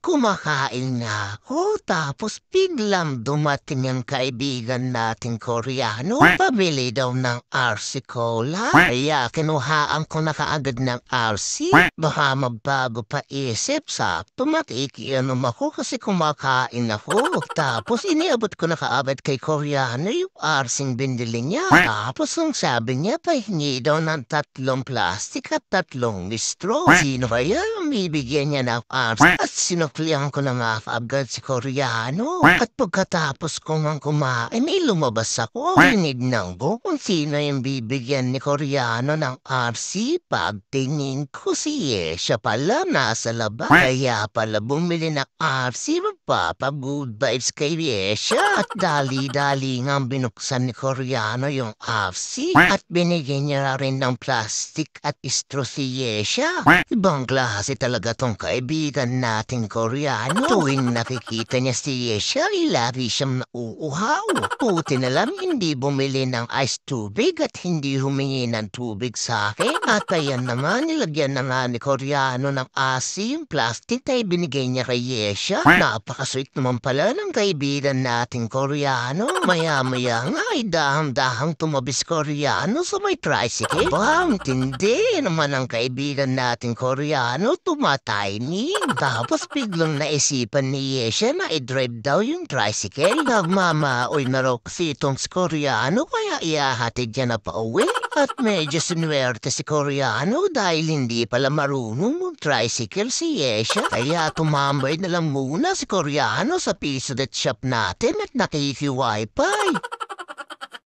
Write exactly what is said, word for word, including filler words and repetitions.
kumakain na ako tapos biglang dumating ang kaibigan nating Koreano. Pabili daw ng R C Cola. Kaya kinuhaan ko na kaagad ng R C. Baka magbago pa isip, sakto makikianom ako kasi kumakain ako. Tapos iniabot ko na kaagad kay Koreano yung R C binili niya. Tapos ang sabi niya pahingi daw ng tatlong plastic at tatlong straw. Sino kaya ang bibigyan niya ng R C? At sinuklihan ko na nga kaagad si Koreano. At pagkatapos ko nga kumain, may lumabas ako. Tinignan ko kung sino yung bibigyan ni Koreano ng R C. Pagtingin ko si Yesha pala nasa labas. Kaya pala bumili ng R C. Magpapa-good vibes kay Yesha. At dali-dali nga binuksan ni Koreano yung R C. At binigyan niya rin ng plastic at straw si Yesha. Ibang klase talaga tong kaibigan nating Koreano. Tuwing nakikita niya si Yesha, ilagi siyang nauuhaw. Puti na lang hindi bumili ng ice tubig at hindi humingi ng tubig sa akin. At ayan naman, nilagyan na nga ni Koreano ng asim, plastic ay binigay niya kay Yesha. Napakasweet naman pala ng kaibigan nating Koreano. Maya-maya nga ay dahang-dahang tumabis Koreano sa may tricycle. Bang, tindi naman ang kaibigan nating Koreano, tumatayning. Tapos biglang naisipan ni Yesha na i-drive daw yung tricycle. Nagmamaoy na raw kasi itong si Koreano kaya iahatid niya na pauwi. At medyo sinuwerte si Koreano dahil hindi pala marunong mag-tricycle si Yesha. Kaya tumambay na lang muna si Koreano sa Pisodet shop natin at nakiki-wifi.